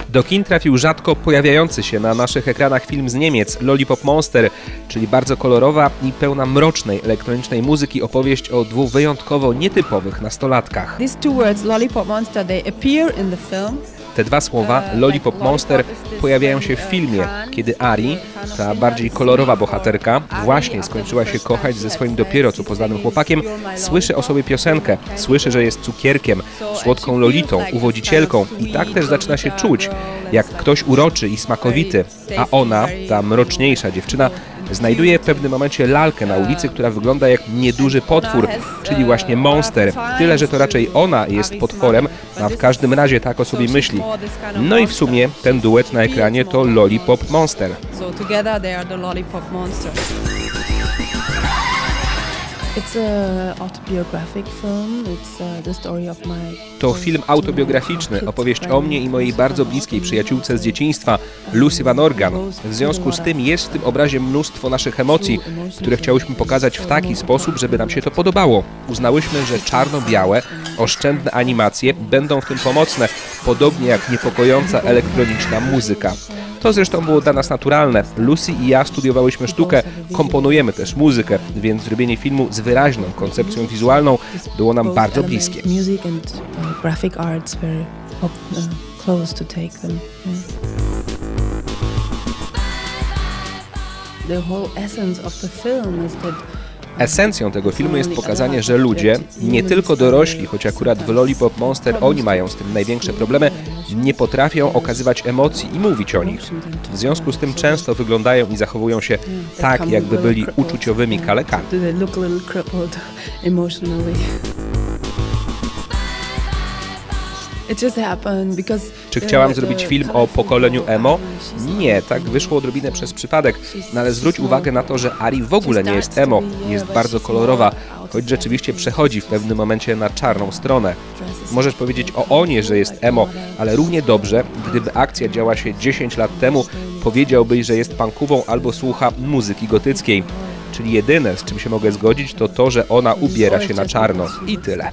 Do kin trafił rzadko pojawiający się na naszych ekranach film z Niemiec, Lollipop Monster, czyli bardzo kolorowa i pełna mrocznej elektronicznej muzyki opowieść o dwóch wyjątkowo nietypowych nastolatkach. Te dwa słowa, Lollipop Monster, pojawiają się w filmie, kiedy Ari, ta bardziej kolorowa bohaterka, właśnie skończyła się kochać ze swoim dopiero co poznanym chłopakiem, słyszy o sobie piosenkę, słyszy, że jest cukierkiem, słodką lolitą, uwodzicielką i tak też zaczyna się czuć, jak ktoś uroczy i smakowity, a ona, ta mroczniejsza dziewczyna, znajduje w pewnym momencie lalkę na ulicy, która wygląda jak nieduży potwór, czyli właśnie monster. Tyle, że to raczej ona jest potworem, a w każdym razie tak o sobie myśli. No i w sumie ten duet na ekranie to Lollipop Monster. To film autobiograficzny, opowieść o mnie i mojej bardzo bliskiej przyjaciółce z dzieciństwa, Lucy Van Organ. W związku z tym jest w tym obrazie mnóstwo naszych emocji, które chciałyśmy pokazać w taki sposób, żeby nam się to podobało. Uznałyśmy, że czarno-białe, oszczędne animacje będą w tym pomocne, podobnie jak niepokojąca elektroniczna muzyka. To zresztą było dla nas naturalne. Lucy i ja studiowałyśmy sztukę, komponujemy też muzykę, więc zrobienie filmu z wyraźną koncepcją wizualną było nam bardzo bliskie. Esencją tego filmu jest pokazanie, że ludzie, nie tylko dorośli, choć akurat w Lollipop Monster oni mają z tym największe problemy, nie potrafią okazywać emocji i mówić o nich. W związku z tym często wyglądają i zachowują się tak, jakby byli uczuciowymi kalekami. Czy chciałam zrobić film o pokoleniu emo? Nie, tak wyszło odrobinę przez przypadek, no ale zwróć uwagę na to, że Ari w ogóle nie jest emo, jest bardzo kolorowa, choć rzeczywiście przechodzi w pewnym momencie na czarną stronę. Możesz powiedzieć o Onie, że jest emo, ale równie dobrze, gdyby akcja działa się 10 lat temu, powiedziałbyś, że jest punkową albo słucha muzyki gotyckiej. Czyli jedyne, z czym się mogę zgodzić, to to, że ona ubiera się na czarno. I tyle.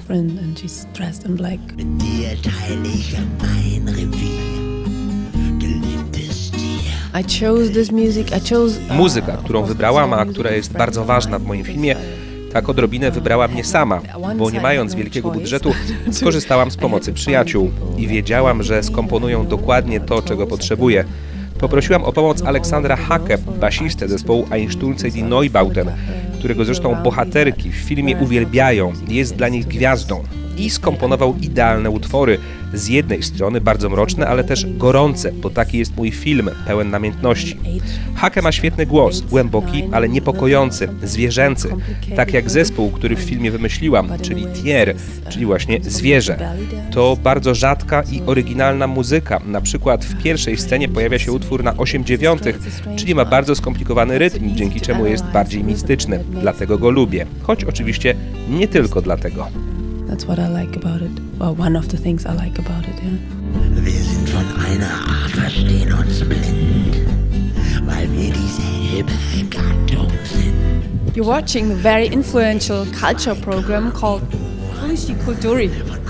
Muzyka, którą wybrałam, a która jest bardzo ważna w moim filmie, tak odrobinę wybrała mnie sama, bo nie mając wielkiego budżetu, skorzystałam z pomocy przyjaciół i wiedziałam, że skomponują dokładnie to, czego potrzebuję. Poprosiłam o pomoc Aleksandra Hacke, basistę zespołu Einsturze die Neubauten, którego zresztą bohaterki w filmie uwielbiają, jest dla nich gwiazdą. I skomponował idealne utwory, z jednej strony bardzo mroczne, ale też gorące, bo taki jest mój film, pełen namiętności. Hacke ma świetny głos, głęboki, ale niepokojący, zwierzęcy, tak jak zespół, który w filmie wymyśliłam, czyli Tier, czyli właśnie zwierzę. To bardzo rzadka i oryginalna muzyka, na przykład w pierwszej scenie pojawia się utwór na 8/9, czyli ma bardzo skomplikowany rytm, dzięki czemu jest bardziej mistyczny, dlatego go lubię, choć oczywiście nie tylko dlatego. That's what I like about it. Well, one of the things I like about it, yeah. Wir sind von einer Art, verstehen uns blind, weil wir dieselbe Gattung sind. You're watching a very influential culture program called Kulisi Kulturi.